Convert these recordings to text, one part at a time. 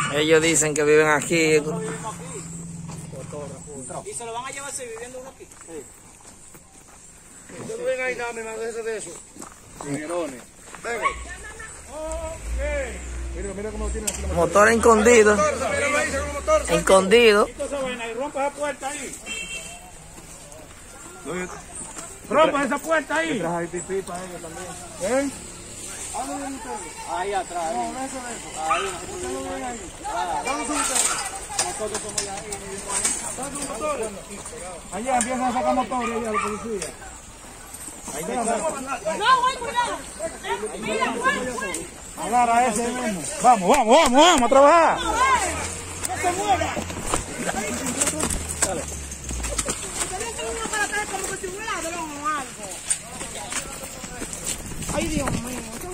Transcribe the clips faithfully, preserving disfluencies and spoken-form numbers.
Ellos dicen que viven aquí. ¿Y se lo van a llevar si viviendo uno aquí? Sí. No ven ahí nada, me mandé de eso. Miguelones. Venga. Mira, mira cómo lo tienen aquí. Motor escondido. Escondido. Y rompa esa puerta ahí. Rompa esa puerta ahí. Hay pipí para ellos también. ¿Eh? Ahí atrás. Ahí, ahí. Nosotros somos ya ahí. Allá empiezan a sacar motores allá los policías. No, voy, cuidado. Mira, güey. Agarra ese mismo. Vamos, vamos, vamos, vamos a trabajar. ¡Que se mueva! Dale. Ustedes tienen una para atrás como que si hubiera ladrón o algo. Ay, Dios mío.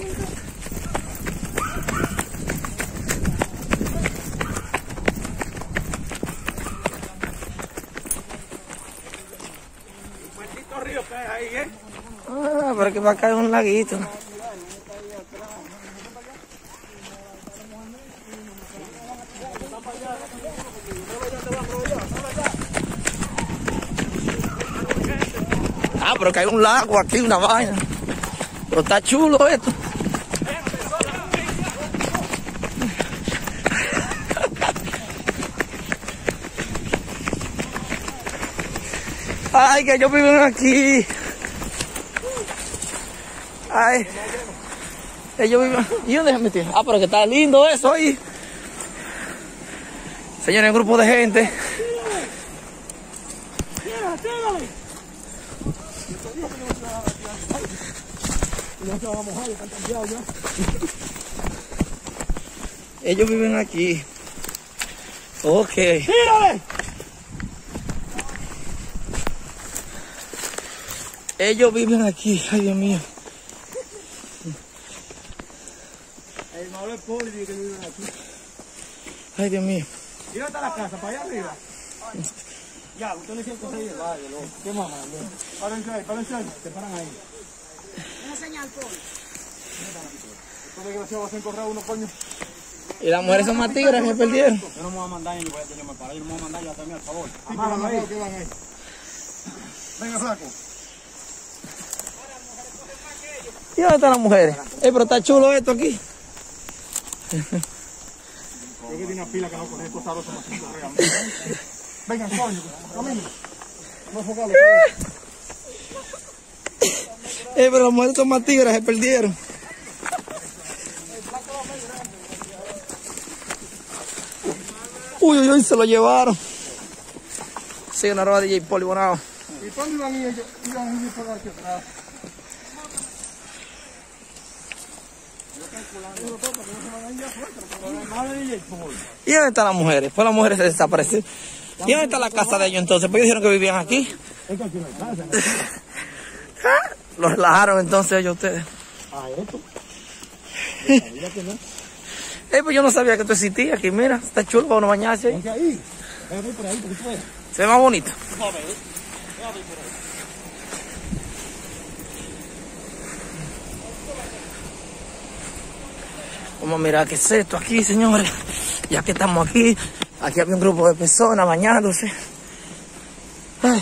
Maldito río que hay ahí, ¿eh? Ah, pero que va a caer un laguito. Ah, pero que hay un lago aquí, una vaina. Pero está chulo esto. Ay, que ellos viven aquí. Ay. Ellos viven. ¿Y dónde se metieron? Ah, pero que está lindo eso ahí. Señores, un grupo de gente. Ellos viven aquí. Ok. ¡Tírale! Ellos viven aquí. Ay, Dios mío. El Manuel Poli que viven aquí. Ay, Dios mío. ¿Y dónde está la casa? ¿Para allá arriba? Ya, usted le siente ahí el barrio, loco. ¿Qué mamá? Párense ahí, párense ahí. Se paran ahí. Una señal, Poli. Estos desgraciados hacen correr a uno, coño. Y las mujeres son más tigres que se perdieron. Yo no me voy a mandar ni voy a tenerme para ir. Yo me voy a mandar ya también, al favor. Sí, pero no creo que van ahí. Venga, flaco. ¿Y dónde están las mujeres? Eh, pero está chulo esto aquí. Yo que tiene una pila que no coge estos aros como cinco reales. Vengan, coño, camino. Vamos a enfocarlo. Eh, pero las mujeres son más tigres, se perdieron. Uy, uy, uy, se lo llevaron. Sí, una roba de D J Poli, bonao. ¿Y cuándo iban a ir ellos? Iban a ir por aquí atrás. ¿Y dónde están las mujeres? Pues las mujeres se desaparecieron. ¿Y dónde está la casa de ellos entonces? Pues ellos dijeron que vivían aquí. Es que aquí no hay casa, ¿no? Los relajaron entonces ellos ustedes. Ah, esto. Eh, pues yo no sabía que esto existía aquí, mira, está chulo para uno bañarse ahí. Ponte ahí. Ven por ahí, porque tú puedes. Se ve más bonito. Vamos a mirar qué es esto aquí, señores. Ya que estamos aquí, aquí había un grupo de personas bañándose. Ay.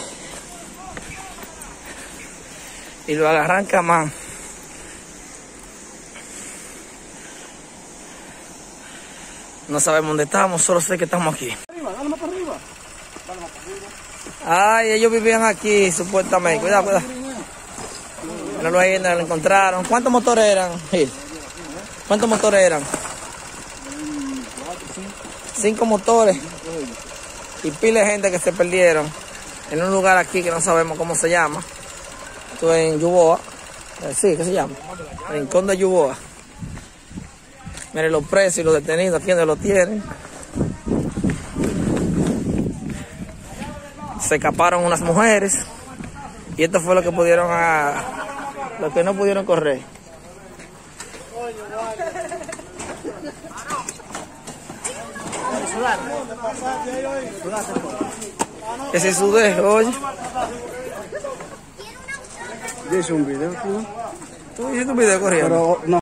Y lo agarran camán. No sabemos dónde estamos, solo sé que estamos aquí. Arriba, dale más para arriba. Dale más para arriba. Ay, ellos vivían aquí, supuestamente. Cuidado, cuidado. No lo, no lo encontraron. ¿Cuántos motores eran, Gil? ¿Cuántos motores eran? Cinco motores. Y pila de gente que se perdieron en un lugar aquí que no sabemos cómo se llama. Esto es en Yuboa. Eh, sí, ¿qué se llama? Rincón de Yuboa. Miren los presos y los detenidos, aquí donde los tienen. Se escaparon unas mujeres. Y esto fue lo que pudieron a... lo que no pudieron correr. Ese sudé, oye. Yo hice un video, ¿no? ¿Tú hiciste un video corriendo? Pero no.